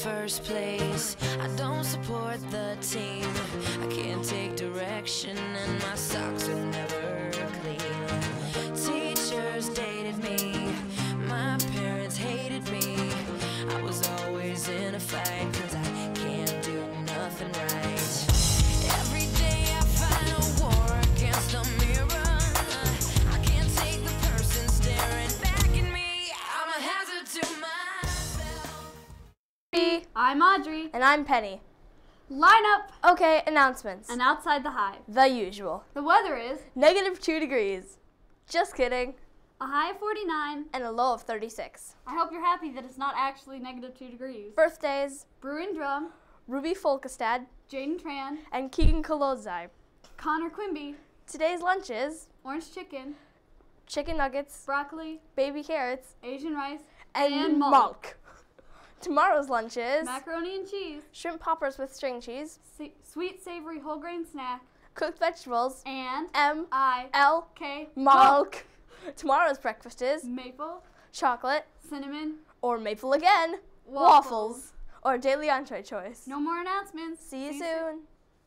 first place. I don't support the team. I can't take direction and my socks are never clean. Teachers dated me. My parents hated me. I was always in a fight 'cause I can't do nothing right. Every day I fight a war against the mirror. I can't take the person staring back at me. I'm a hazard to myself. I'm Audrey. And I'm Penny. Line up Okay, announcements. and outside the hive. The usual. The weather is -2 degrees. Just kidding. a high of 49. And a low of 36. I hope you're happy that it's not actually -2 degrees. Birthdays: Bruin Drum, Ruby Folkestad Jaden Tran, and Keegan Kolozai. Connor Quimby, Today's lunches: orange chicken, chicken nuggets, broccoli, baby carrots, Asian rice, and mulk. mulk. Tomorrow's lunches: Macaroni and cheese, shrimp poppers with string cheese, sweet savory whole grain snack, cooked vegetables, and M-L-K mulk. mulk. Tomorrow's breakfast is Maple, chocolate, cinnamon, or maple again, waffles, or daily entree choice. No more announcements. See you soon.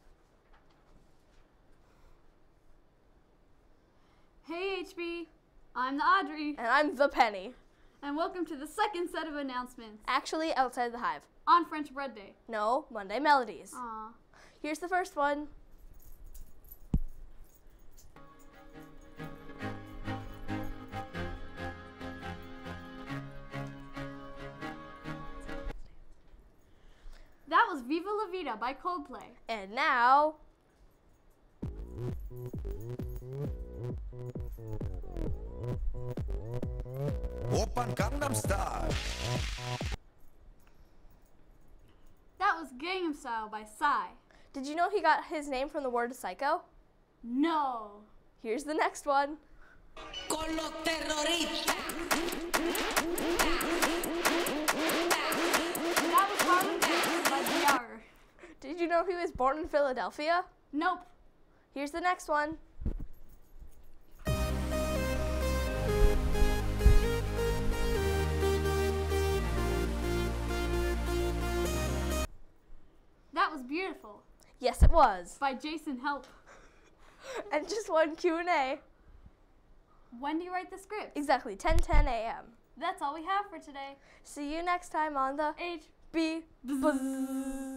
Hey HB, I'm the Audrey, And I'm the Penny. and welcome to the second set of announcements Actually, outside the hive. on French Bread Day. No, Monday Melodies. Aw. Here's the first one. That was Viva La Vida by Coldplay. And now, Oppan Gangnam Style. That was Gangnam Style by Psy. did you know he got his name from the word psycho? No. Here's the next one. Con los terroristas. That was Harlem Dance by DR. Did you know he was born in Philadelphia? Nope. Here's the next one. That was Beautiful Yes, it was. by Jason Help. And just one Q&A. When do you write the script? Exactly, 10:10 a.m. That's all we have for today. See you next time on the H. B Buzz.